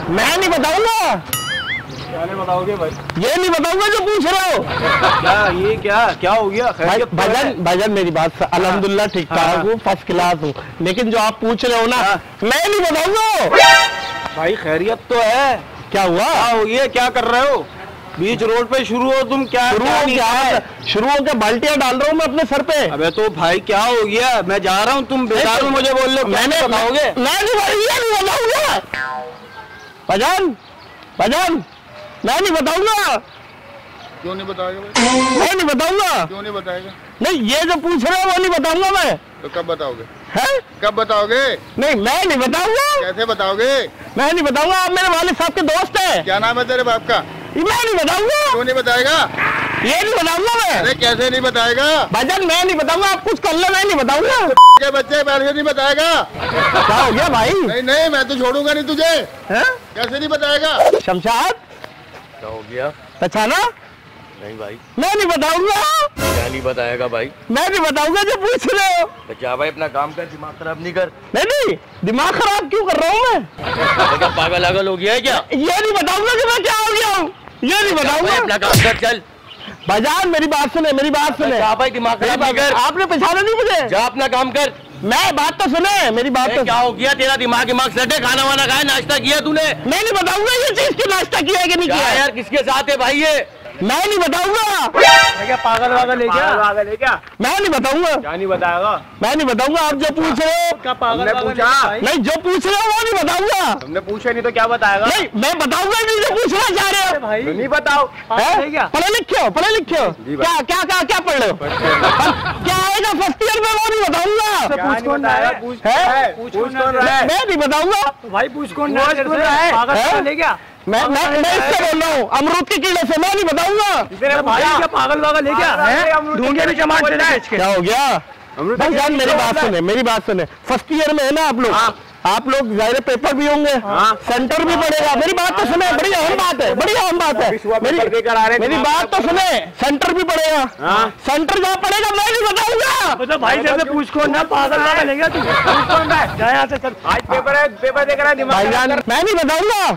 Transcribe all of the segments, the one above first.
मैं नहीं बताऊंगा। क्या नहीं बताओगे भाई? ये नहीं बताऊंगा जो पूछ रहे हो। क्या ये क्या हो गया? भजन मेरी बात अल्हम्दुलिल्लाह ठीक ठाक हूँ, फर्स्ट क्लास हूँ, लेकिन जो आप पूछ रहे हो ना मैं नहीं बताऊंगा। भाई खैरियत तो है? क्या हुआ? ये क्या कर रहे हो? बीच रोड पे शुरू हो तुम? क्या शुरू हो क्या? बाल्टियां डाल रहा हूँ मैं अपने सर पे। अबे तो भाई क्या हो गया? मैं जा रहा हूँ, तुम बेकार में मुझे बोल रहे हो। मैंने बताओगे? मैं नहीं बताऊंगा। भजन भजन मैं नहीं बताऊंगा। क्यों नहीं बताएगा भाई? मैं नहीं बताऊंगा। क्यों नहीं बताएगा? नहीं, ये जो पूछ रहे हो वो नहीं बताऊंगा मैं। तो कब बताओगे? हैं? कब बताओगे? नहीं, मैं नहीं बताऊंगा। कैसे बताओगे? मैं नहीं बताऊंगा। आप मेरे वालिद साहब के दोस्त हैं। क्या नाम है तेरे बाप का? मैं नहीं बताऊंगा। क्यों नहीं बताएगा? ये नहीं बताऊंगा मैं। अरे कैसे नहीं बताएगा? भजन मैं नहीं बताऊंगा, आप कुछ कर लो, मैं नहीं बताऊंगा। के बच्चे पैसे नहीं बताएगा? क्या हो गया भाई? नहीं मैं तो छोड़ूंगा नहीं तुझे। है? कैसे नहीं बताएगा? शमशाद क्या हो गया? पहचाना? नहीं भाई। मैं नहीं बताऊंगा। क्या नहीं बताएगा भाई? मैं नहीं बताऊंगा जो पूछ रहे हो। क्या भाई अपना काम कर, दिमाग खराब नहीं कर। नहीं, दिमाग खराब क्यों कर रहा हूँ मैं? क्या पागल हो गया है क्या? ये नहीं बताऊंगा कि मैं क्या हो गया हूँ, ये नहीं बताऊंगा। अपना काम कर, चल। बाजार मेरी बात सुने, मेरी बात सुने। भाई दिमाग खराब नहीं कर। आपने पहचाना नहीं मुझे? जा अपना काम कर। मैं बात तो सुने, मेरी बात तो। क्या हो गया? तेरा दिमाग सेट है? खाना वाना खाया, नाश्ता किया तूने? मैं नहीं बताऊंगा ये चीज की नाश्ता किया है कि नहीं किया यार। किसके साथ है भाई ये? मैं नहीं बताऊंगा। क्या पागल वागल है क्या? मैं नहीं बताऊंगा। क्या नहीं बताएगा? मैं नहीं बताऊंगा। आप जो पूछ रहे हो क्या पागल पूछा? नहीं, जो पूछ रहे हो वो नहीं बताऊंगा। तुमने पूछा नहीं तो क्या बताएगा? नहीं, मैं बताऊंगा नहीं जो पूछना चाह रहे हो भाई। नहीं बताओ। पढ़े लिखे हो? क्या क्या क्या क्या पढ़ रहे हो? क्या आएगा फर्स्ट ईयर में वो नहीं बताऊंगा। पूछ कौन रहा है? मैं नहीं बताऊंगा भाई। पूछ कौन रहा है? मैं इससे बोल रहा हूँ, अमरूद के कीड़े से। मैं नहीं बताऊंगा। भाई क्या पागल वागल है क्या? ढूंढे भी टमाटर है। क्या हो गया? भाईजान मेरी बात सुने। फर्स्ट ईयर में है ना आप लोग जाहिर पेपर भी होंगे, सेंटर भी पड़ेगा। मेरी बात तो सुने, बड़ी अहम बात है, मेरी बात तो सुने। सेंटर भी पड़ेगा, सेंटर जहाँ पड़ेगा मैं नहीं बताऊंगा। भाई जैसे पूछ कौन ना, पागल वागल है क्या तू? पूछ कौन रहा है? यहाँ से चल। आज पेपर देख रहा है भाईजान। मैं नहीं बताऊंगा।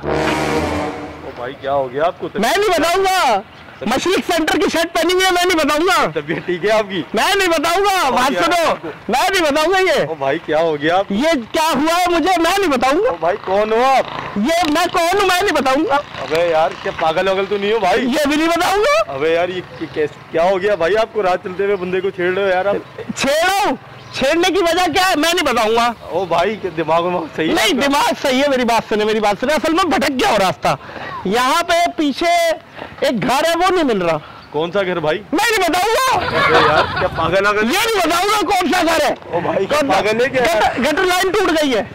भाई क्या हो गया आपको? मैं नहीं बताऊंगा। मशरिक सेंटर की शर्ट पहनी हुई है, मैं नहीं बताऊंगा। तबीयत ठीक है आपकी? मैं नहीं बताऊंगा। बात सुनो, मैं नहीं बताऊंगा। ये भाई क्या हो गया? ये क्या हुआ है मुझे मैं नहीं बताऊंगा। भाई कौन हो आप? ये मैं कौन हूँ मैं नहीं बताऊंगा। अबे यार क्या पागल वगल तो नहीं हो भाई? ये भी नहीं बताऊंगा। अबे यार ये क्या हो गया भाई? आपको रात चलते हुए बंदे को छेड़ रहे हो यार आप? छेड़ने की वजह क्या है मैं नहीं बताऊंगा। ओ भाई दिमाग में सही है? नहीं, दिमाग सही है। मेरी बात सुने। असल में भटक गया हो रास्ता। यहाँ पे पीछे एक घर है, वो नहीं मिल रहा। कौन सा घर भाई? मैं नहीं बताऊंगा। यार क्या पागल है? ये नहीं बताऊंगा कौन सा घर है। ओ भाई पागल है क्या? गटर लाइन टूट गई है।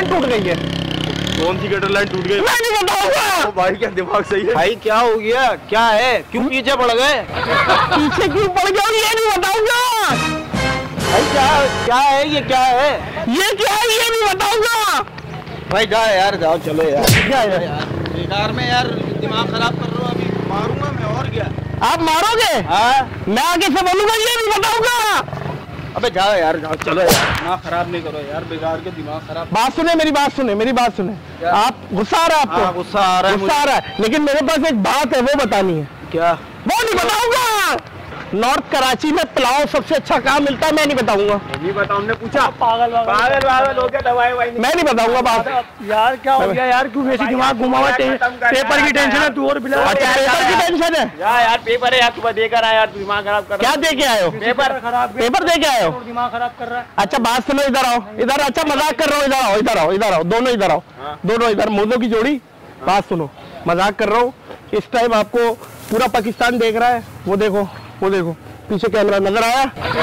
कौन सी गटर लाइन टूट गई? मैं नहीं बताऊंगा। ओ भाई क्या दिमाग सही है? भाई क्या हो गया? क्या है? क्यों पीछे पड़ गए? पीछे क्यों पड़ गया ये नहीं बताऊंगा। भाई क्या है? ये क्या है? ये नहीं बताऊंगा। भाई जा यार, जाओ चलो यार। क्या है यार बेकार में यार दिमाग खराब कर रहे हो। अभी मारूंगा मैं। और क्या आप मारोगे? मैं आगे से बोलूंगा ये नहीं बताऊंगा। अबे जाओ यार, जाओ चलो यार। दिमाग खराब नहीं करो यार, बेकार के दिमाग खराब। बात सुने, मेरी बात सुने। आप गुस्सा आ रहा है आपको? गुस्सा आ रहा है, लेकिन मेरे पास एक बात है, वो बतानी है। क्या? वो नहीं बताऊंगा। नॉर्थ कराची में पुलाव सबसे अच्छा कहाँ मिलता है मैं नहीं बताऊंगा। नहीं बताऊं? हमने पूछा। पागल हो गया। दवाई मैं नहीं बताऊंगा। बात यार क्या हो गया यार? क्यों वैसे दिमाग घुमा हुआ? पेपर की टेंशन है तू और बिला। अच्छा पेपर की टेंशन है यार? पेपर है यार, तू देकर आया यार, तू दिमाग खराब कर रहा है। क्या दे के आए हो? पेपर खराब। पेपर दे के आए हो? दिमाग खराब कर रहा है। अच्छा बात सुनो, इधर आओ। अच्छा मजाक कर रहा हूँ, इधर आओ। दोनों इधर मोदों की जोड़ी। बात सुनो, मजाक कर रहा हूँ। इस टाइम आपको पूरा पाकिस्तान देख रहा है। वो देखो पीछे कैमरा नजर आया?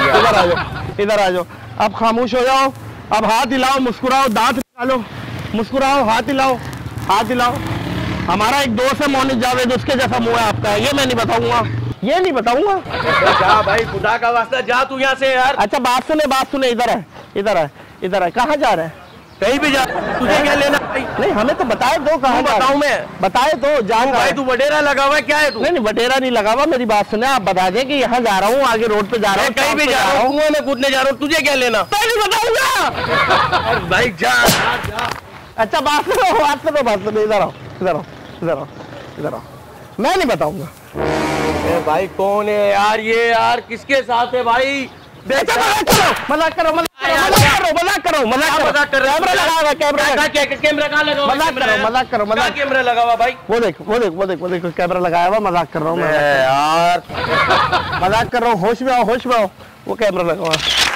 इधर आ जाओ। अब खामोश हो जाओ। अब हाथ हिलाओ, मुस्कुराओ, दांत निकालो, मुस्कुराओ, हाथ हिलाओ। हमारा एक दोस्त है मोनिज जावेद, उसके जैसा मुंह है आपका। ये मैं नहीं बताऊंगा। जा भाई, खुदा का वास्ता जा तू यहाँ से यार। अच्छा बात सुने। इधर है। कहाँ जा रहे हैं? कहीं भी जा, तुझे क्या लेना? नहीं हमें तो बताए दो। कहाँ बताऊं मैं? बताए दो। जान भाई तू बटेरा लगा हुआ क्या है तू? नहीं बटेरा नहीं लगा हुआ। मेरी बात सुने, आप बता दें कि यहाँ जा रहा हूँ, आगे रोड पे जा रहा हूँ, कहीं भी जा रहा हूँ, कुएं में कूदने जा रहा हूँ। तुझे क्या लेना? मैं नहीं बताऊंगा। भाई जा। अच्छा बात करो, इधर आओ, इधर आओ, इधर आओ, इधर आओ। मैं नहीं बताऊंगा। भाई कौन है यार ये, यार किसके साथ है भाई? मजाक करो, कैमरा लगा, कैमरा कहाँ लगा हुआ? मजाक करो, कैमरा लगा हुआ भाई? वो देखो कैमरा लगाया हुआ, मजाक कर रहा हूँ मैं यार, मजाक कर रहा हूँ, होश में आओ, वो कैमरा लगा हुआ।